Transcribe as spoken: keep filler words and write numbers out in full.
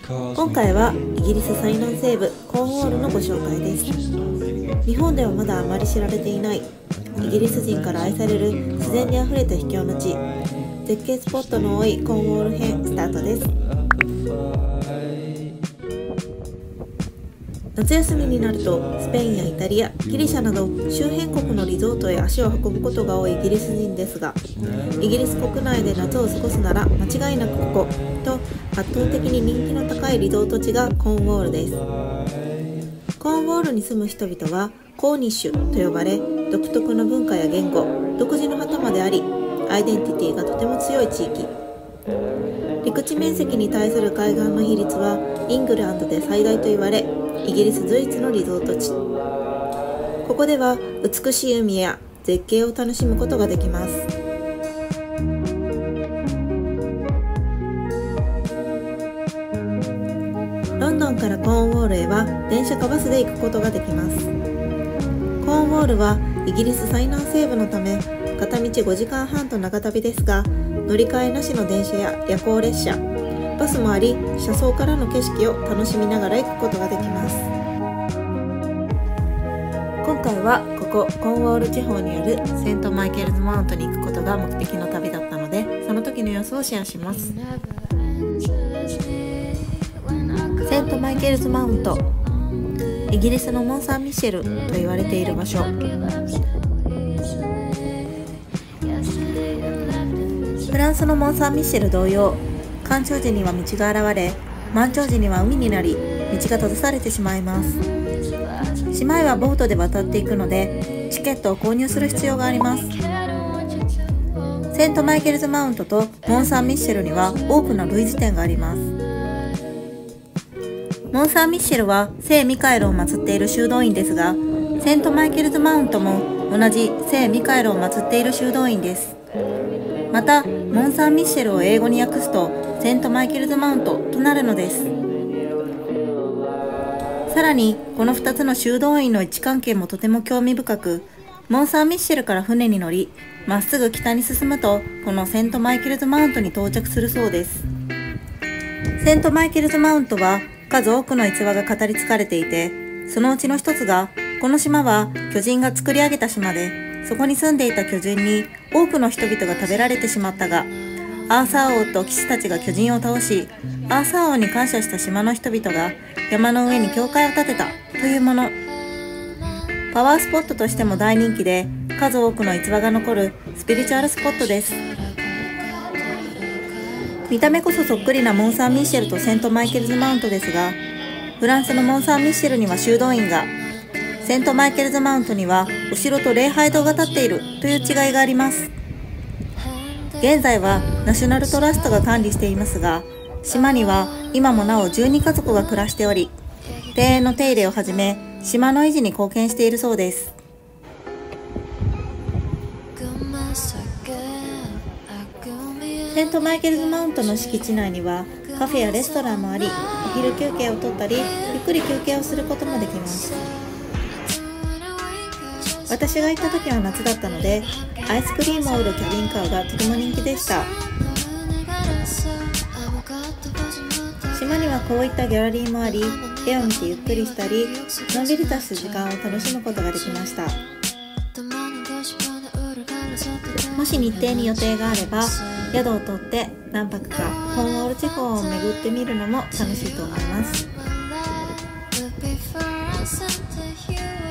今回はイギリス最南西部コーンウォールのご紹介です。日本ではまだあまり知られていないイギリス人から愛される自然にあふれた秘境の地、絶景スポットの多いコーンウォール編スタートです。夏休みになるとスペインやイタリア、ギリシャなど周辺国のリゾートへ足を運ぶことが多いイギリス人ですが、イギリス国内で夏を過ごすなら間違いなくここと圧倒的に人気の高いリゾート地がコーンウォールです。コーンウォールに住む人々はコーニッシュと呼ばれ、独特の文化や言語、独自の旗まであり、アイデンティティがとても強い地域。陸地面積に対する海岸の比率はイングランドで最大と言われ、イギリス随一のリゾート地。ここでは美しい海や絶景を楽しむことができます。ロンドンからコーンウォールへは電車かバスで行くことができます。コーンウォールはイギリス最南西部のため片道ごじかんはんと長旅ですが、乗り換えなしの電車や夜行列車、バスもあり、車窓からの景色を楽しみながら行くことができます。今回はここコーンウォール地方にあるセントマイケルズマウントに行くことが目的の旅だったので、その時の様子をシェアします。セントマイケルズマウント、イギリスのモン・サン・ミシェルと言われている場所。フランスのモン・サン・ミシェル同様、干潮時には道が現れ、満潮時には海になり、道が閉ざされてしまいます。島へはボートで渡っていくので、チケットを購入する必要があります。セントマイケルズマウントとモン・サン・ミッシェルには多くの類似点があります。モン・サン・ミッシェルは聖ミカエルを祀っている修道院ですが、セントマイケルズマウントも同じ聖ミカエルを祀っている修道院です。また、モン・サン・ミッシェルを英語に訳すとセントマイケルズマウントとなるのです。さらに、このふたつの修道院の位置関係もとても興味深く、モン・サン・ミッシェルから船に乗り、まっすぐ北に進むと、このセントマイケルズマウントに到着するそうです。セントマイケルズマウントは数多くの逸話が語り継がれていて、そのうちの一つが、この島は巨人が作り上げた島で、そこに住んでいた巨人に多くの人々が食べられてしまったが、アーサー王と騎士たちが巨人を倒し、アーサー王に感謝した島の人々が山の上に教会を建てたというもの。パワースポットとしても大人気で、数多くの逸話が残るスピリチュアルスポットです。見た目こそそっくりなモン・サン・ミッシェルとセントマイケルズマウントですが、フランスのモン・サン・ミッシェルには修道院が、セントマイケルズマウントにはお城と礼拝堂が建っているという違いがあります。現在はナショナルトラストが管理していますが、島には今もなおじゅうにかぞくが暮らしており、庭園の手入れをはじめ、島の維持に貢献しているそうです。セントマイケルズマウントの敷地内にはカフェやレストランもあり、お昼休憩を取ったり、ゆっくり休憩をすることもできます。私が行った時は夏だったので、アイスクリームを売るキャビンカーがとても人気でした。島にはこういったギャラリーもあり、絵を見てゆっくりしたり、のんびりとした時間を楽しむことができました。もし日程に予定があれば、宿を取って何泊かコーンウォール地方を巡ってみるのも楽しいと思います。